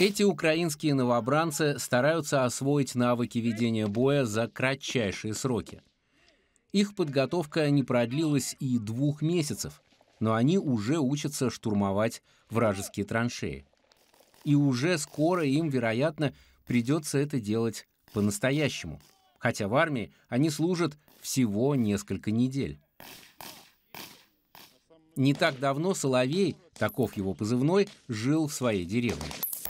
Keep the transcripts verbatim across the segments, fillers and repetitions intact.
Эти украинские новобранцы стараются освоить навыки ведения боя за кратчайшие сроки. Их подготовка не продлилась и двух месяцев, но они уже учатся штурмовать вражеские траншеи. И уже скоро им, вероятно, придется это делать по-настоящему, хотя в армии они служат всего несколько недель. Не так давно Соловей, таков его позывной, жил в своей деревне.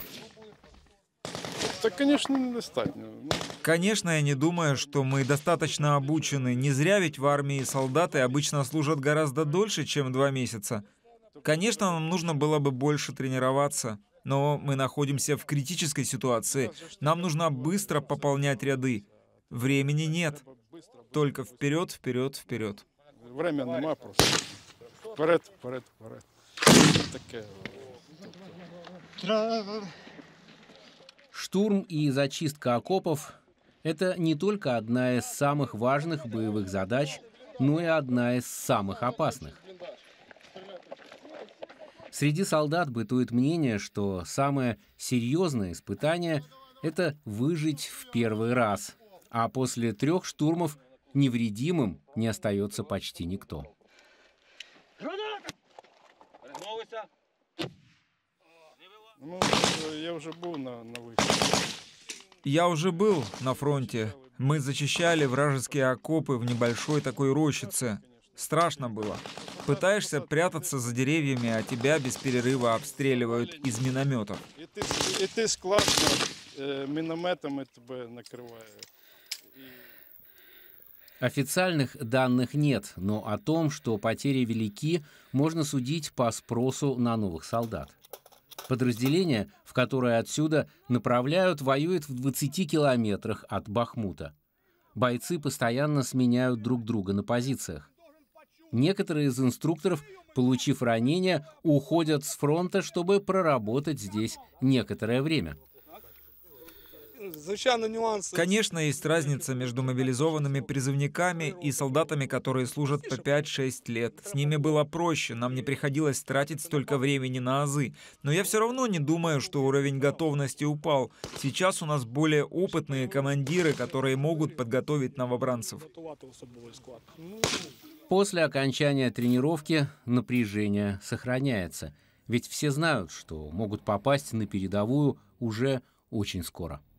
Так, конечно, недостаточно. Конечно, я не думаю, что мы достаточно обучены. Не зря ведь в армии солдаты обычно служат гораздо дольше, чем два месяца. Конечно, нам нужно было бы больше тренироваться, но мы находимся в критической ситуации. Нам нужно быстро пополнять ряды. Времени нет. Только вперед, вперед, вперед. Время нема просто. Вперед, вперед, вперед. Таке. Штурм и зачистка окопов – это не только одна из самых важных боевых задач, но и одна из самых опасных. Среди солдат бытует мнение, что самое серьезное испытание – это выжить в первый раз, а после трех штурмов невредимым не остается почти никто. Ну, я уже был на, на выходе. Я уже был на фронте. Мы зачищали вражеские окопы в небольшой такой рощице. Страшно было. Пытаешься прятаться за деревьями, а тебя без перерыва обстреливают из минометов. И ты, и ты складно э, минометами тебя накрывают. Официальных данных нет, но о том, что потери велики, можно судить по спросу на новых солдат. Подразделение, в которое отсюда направляют, воюет в двадцати километрах от Бахмута. Бойцы постоянно сменяют друг друга на позициях. Некоторые из инструкторов, получив ранения, уходят с фронта, чтобы проработать здесь некоторое время. Конечно, есть разница между мобилизованными призывниками и солдатами, которые служат по пять-шесть лет. С ними было проще, нам не приходилось тратить столько времени на азы. Но я все равно не думаю, что уровень готовности упал. Сейчас у нас более опытные командиры, которые могут подготовить новобранцев. После окончания тренировки напряжение сохраняется. Ведь все знают, что могут попасть на передовую уже очень скоро.